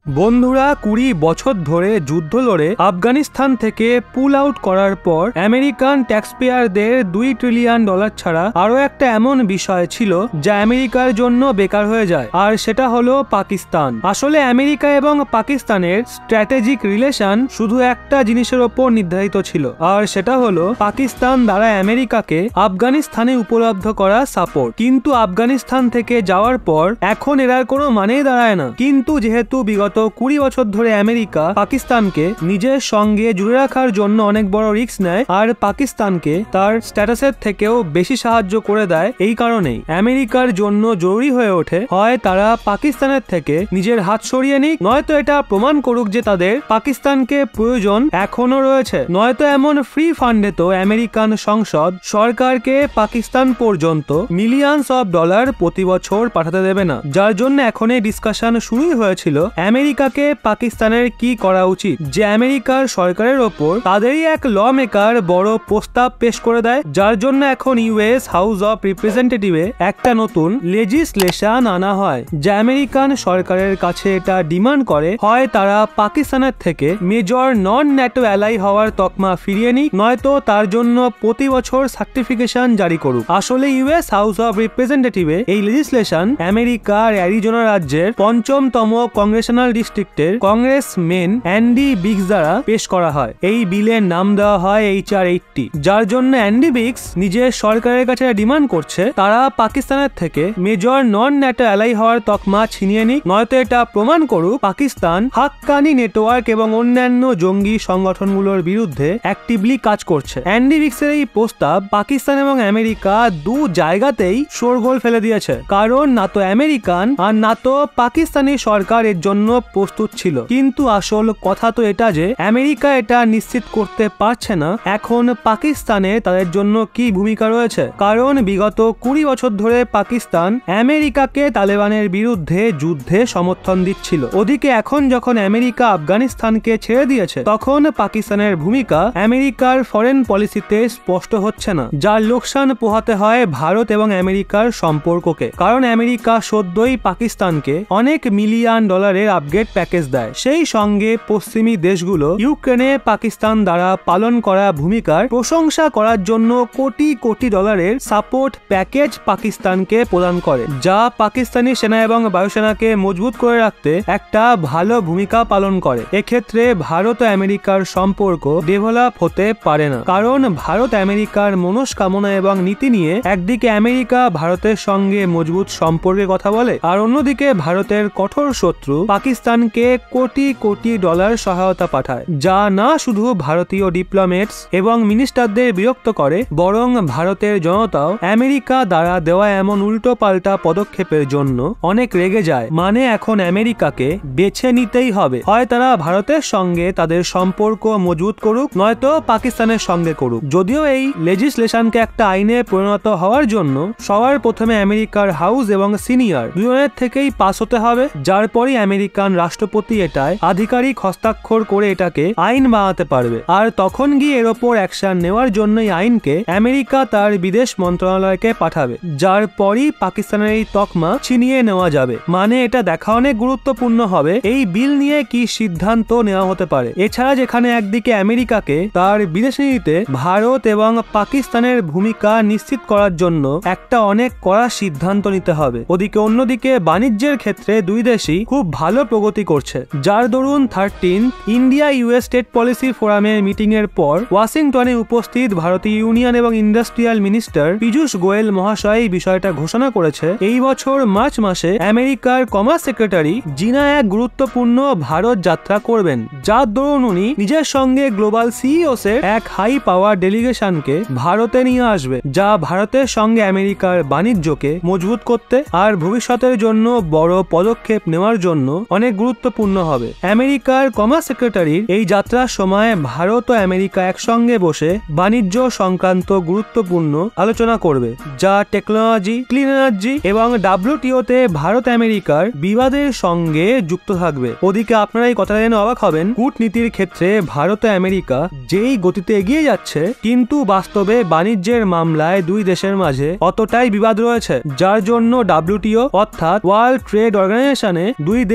বন্ধুরা 20 বছর ধরে যুদ্ধ লড়ে আফগানিস্তান থেকে পুল আউট করার পর আমেরিকান ট্যাক্সপেয়ারদের $2 ট্রিলিয়ন ছাড়া আরো একটা এমন বিষয় ছিল যা আমেরিকার জন্য বেকার হয়ে যায়, আর সেটা হলো পাকিস্তান। আসলে আমেরিকা এবং পাকিস্তানের স্ট্র্যাটেজিক রিলেশন শুধু একটা জিনিসের ওপর নির্ধারিত ছিল, আর সেটা হলো পাকিস্তান দ্বারা আমেরিকাকে আফগানিস্তানে উপলব্ধ করা সাপোর্ট। কিন্তু আফগানিস্তান থেকে যাওয়ার পর এখন এর কোনো মানেই দাঁড়ায় না। কিন্তু যেহেতু বিগত 20 বছর ধরে আমেরিকা পাকিস্তানকে নিজের সঙ্গে জুড়ে রাখার জন্য অনেক বড় রিস্ক নেয় আর পাকিস্তানকে তার স্ট্যাটাসের থেকেও বেশি সাহায্য করে দেয়, এই কারণেই আমেরিকার জন্য জরুরি হয়ে ওঠে হয় তারা পাকিস্তানের থেকে নিজের হাত সরিয়ে নিক, নয়তো এটা প্রমাণ করুক যে তাদের পাকিস্তানকে প্রয়োজন এখনো রয়েছে। নয়তো এমন ফ্রি ফান্ডে তো আমেরিকান সংসদ সরকারকে পাকিস্তান পর্যন্ত মিলিয়নস অফ ডলার প্রতি বছর পাঠাতে দেবে না, যার জন্য এখন এই ডিসকাশন শুরুই হয়েছিল আমেরিকাকে পাকিস্তানের কি করা উচিত। যে আমেরিকার সরকারের ওপর তাদেরই এক ল মেকার বড় প্রস্তাব পেশ করে দেয়, যার জন্য এখন ইউএস হাউস অফ রিপ্রেজেন্টেটিভে একটা নতুন লেজিসলেশন আনা হয়, যা আমেরিকান সরকারের কাছে এটা ডিমান্ড করে হয় তারা পাকিস্তানের থেকে মেজর নন ন্যাটো অ্যালাই হওয়ার তকমা ফিরিয়ে নিক, নয়তো তার জন্য প্রতি বছর সার্টিফিকেশন জারি করুক। আসলে ইউএস হাউস অফ রিপ্রেজেন্টেটিভে এই লেজিসলেশন আমেরিকার অ্যারিজোনা রাজ্যের ৫ম কংগ্রেশনাল ডিস্ট্রিক্টের কংগ্রেসম্যান অ্যান্ডি বিগস দ্বারা পেশ করা হয়। এই বিলের নাম দেওয়া হয় HR 80, যার জন্য অ্যান্ডি বিগস নিজের সরকারের কাছে ডিমান্ড করছে তারা পাকিস্তানের থেকে মেজর নন ন্যাটো অ্যালাই হওয়ার তকমা ছিনিয়ে নিক, নয়তো এটা প্রমাণ করুক পাকিস্তান হাক্কানি নেটওয়ার্ক এবং অন্যান্য জঙ্গি সংগঠনগুলোর বিরুদ্ধে অ্যাক্টিভলি কাজ করছে। অ্যান্ডি বিগসের এই প্রস্তাব পাকিস্তান এবং আমেরিকা দু জায়গাতেই শোরগোল ফেলে দিয়েছে, কারণ না তো আমেরিকান আর না তো পাকিস্তানি সরকার এর জন্য প্রস্তুত ছিল। কিন্তু আসল কথা তো এটা যে আমেরিকা এটা নিশ্চিত করতে পারছে না এখন পাকিস্তানে তাদের জন্য কি ভূমিকা রয়েছে, কারণ বিগত 20 বছর ধরে পাকিস্তান আমেরিকাকে তালেবানের বিরুদ্ধে যুদ্ধে সমর্থন দিচ্ছিল। ওদিকে এখন যখন আমেরিকা আফগানিস্তানকে ছেড়ে দিয়েছে তখন পাকিস্তানের ভূমিকা আমেরিকার ফরেন পলিসিতে স্পষ্ট হচ্ছে না, যার লোকসান পোহাতে হয় ভারত এবং আমেরিকার সম্পর্ককে, কারণ আমেরিকা সদ্যই পাকিস্তানকে অনেক মিলিয়ন ডলারের আপগ্রেড প্যাকেজ দেয়। সেই সঙ্গে পশ্চিমী দেশগুলো ইউক্রেনে পাকিস্তান দ্বারা পালন করা ভূমিকার প্রশংসা করার জন্য কোটি কোটি ডলারের সাপোর্ট প্যাকেজ পাকিস্তানকে প্রদান করে, যা পাকিস্তানি সেনা এবং বায়ুসেনাকে মজবুত করে রাখতে একটা ভালো ভূমিকা পালন করে। এক্ষেত্রে ভারত ও আমেরিকার সম্পর্ক ডেভেলপ হতে পারে না, কারণ ভারত আমেরিকার মনস্কামনা এবং নীতি নিয়ে একদিকে আমেরিকা ভারতের সঙ্গে মজবুত সম্পর্কের কথা বলে, আর অন্যদিকে ভারতের কঠোর শত্রু পাকিস্তানকে কোটি কোটি ডলার সহায়তা পাঠায়, যা না শুধু ভারতীয় ডিপ্লোমেটস এবং মিনিস্টারদের বিরক্ত করে, বরং ভারতের জনতাও আমেরিকা দ্বারা দেওয়া এমন উল্টো পাল্টা পদক্ষেপের জন্য অনেক রেগে যায়। মানে এখন আমেরিকাকে বেছে নিতেই হবে, হয় তারা ভারতের সঙ্গে তাদের সম্পর্ক মজবুত করুক, নয়তো পাকিস্তানের সঙ্গে করুক। যদিও এই লেজিসলেশনকে একটা আইনে পরিণত হওয়ার জন্য সবার প্রথমে আমেরিকার হাউস এবং সিনিয়র দুজনের থেকেই পাস হতে হবে, যার পরই আমেরিকান রাষ্ট্রপতি এটায় আধিকারিক হস্তাক্ষর করে এটাকে আইন বানাতে পারবে, আর তখন গিয়ে এর ওপর অ্যাকশন নেওয়ার জন্য এই আইনকে আমেরিকা তার বিদেশ মন্ত্রণালয়কে পাঠাবে, যার পরই পাকিস্তানের এই তকমা ছিনিয়ে নেওয়া যাবে। মানে এটা দেখা অনেক গুরুত্বপূর্ণ হবে এই বিল নিয়ে কি সিদ্ধান্ত নেওয়া হতে পারে। এছাড়া যেখানে একদিকে আমেরিকাকে তার বিদেশ নীতিতে ভারত এবং পাকিস্তানের ভূমিকা নিশ্চিত করার জন্য একটা অনেক কড়া সিদ্ধান্ত নিতে হবে, ওদিকে অন্যদিকে বাণিজ্যের ক্ষেত্রে দুই দেশই খুব ভালো প্রগতি করছে, যার দরুন 13 ইন্ডিয়া US স্টেট পলিসি ফোরামের মিটিং এর পর ওয়াশিংটনে উপস্থিত ভারতীয় ইউনিয়ন এবং ইন্ডাস্ট্রিয়াল মিনিস্টার পীযূষ গোয়েল মহাশয় এই বিষয়টা ঘোষণা করেছে এই বছর মার্চ মাসে আমেরিকার কমার্স সেক্রেটারি জিনা এক গুরুত্বপূর্ণ ভারত যাত্রা করবেন, যার দরুন উনি নিজের সঙ্গে গ্লোবাল CEOs এর এক হাই পাওয়ার ডেলিগেশনকে ভারতে নিয়ে আসবে, যা ভারতের সঙ্গে আমেরিকার বাণিজ্যকে মজবুত করতে আর ভবিষ্যতের জন্য বড় পদক্ষেপ নেওয়ার জন্য অনেক গুরুত্বপূর্ণ হবে। আমেরিকার কমার্স সেক্রেটারির এই যাত্রার সময় ভারত ও আমেরিকা একসঙ্গে বসে বাণিজ্য সংক্রান্ত গুরুত্বপূর্ণ আলোচনা করবে, যা টেকনোলজি, ক্লিন এনার্জি এবং WTO তে ভারত আমেরিকার বিবাদের সঙ্গে যুক্ত থাকবে। ওদিকে আপনারা এই কথা জেনে অবাক হবেন, কূটনীতির ক্ষেত্রে ভারত ও আমেরিকা যেই গতিতে এগিয়ে যাচ্ছে, কিন্তু বাস্তবে বাণিজ্যের মামলায় দুই দেশের মাঝে অতটাই বিবাদ রয়েছে, যার জন্য WTO অর্থাৎ ওয়ার্ল্ড ট্রেড অর্গানাইজেশনে দুই দেশ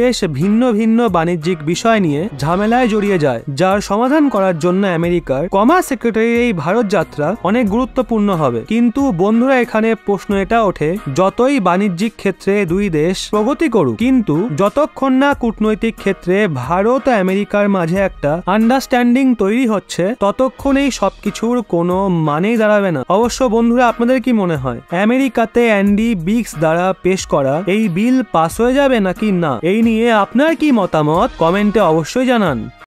ভিন্ন ভিন্ন বাণিজ্যিক বিষয় নিয়ে ঝামেলায় জড়িয়ে যায়, যার সমাধান করার জন্য আমেরিকার কমার্স সেক্রেটারির এই ভারত যাত্রা অনেক গুরুত্বপূর্ণ হবে। কিন্তু বন্ধুরা, এখানে প্রশ্ন এটা ওঠে, যতই বাণিজ্যিক ক্ষেত্রে দুই দেশ প্রগতি করুক, কিন্তু যতক্ষণ না কূটনৈতিক ক্ষেত্রে ভারত ও আমেরিকার মাঝে একটা আন্ডারস্ট্যান্ডিং তৈরি হচ্ছে, ততক্ষণ এই সবকিছুর কোনো মানেই দাঁড়াবে না। অবশ্য বন্ধুরা, আপনাদের কি মনে হয় আমেরিকাতে অ্যান্ডি বিগস দ্বারা পেশ করা এই বিল পাস হয়ে যাবে নাকি না? এই নিয়ে আপনার কি মতামত কমেন্টে অবশ্যই জানান।